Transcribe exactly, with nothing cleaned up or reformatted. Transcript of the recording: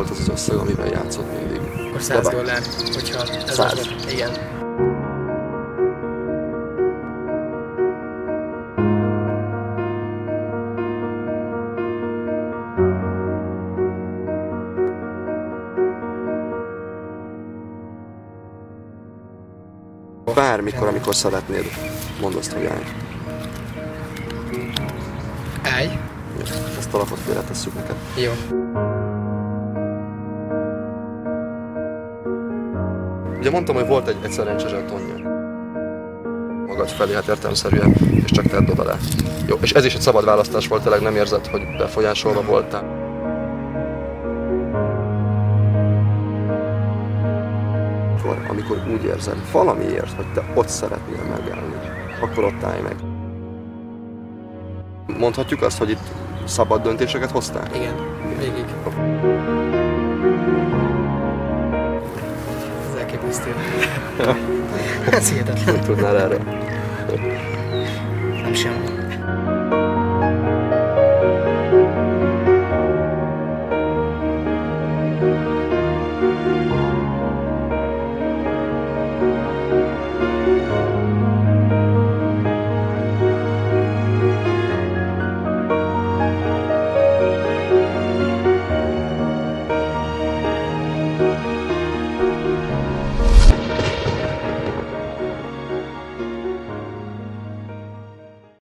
volt az az összeg, amivel játszott mindig. Akkor száz dollár, hogyha ez száz. az, igen. Bármikor, amikor szeretnéd, mondd azt, hogy állj. Állj. Ezt a lapot félretesszük neked. Jó. Ugye mondtam, hogy volt egy, egy szerencsés zsetonja. Magad felé, hát értelemszerűen, és csak tedd oda le. Jó, és ez is egy szabad választás volt, tényleg nem érzed, hogy befolyásolva voltál. Amikor, amikor úgy érzed valamiért, hogy te ott szeretnél megállni, akkor ott állj meg. Mondhatjuk azt, hogy itt szabad döntéseket hoztál? Igen, végig. Ez elképesztő. Ez hihetetlen. Nem tudnál erre? Nem sem.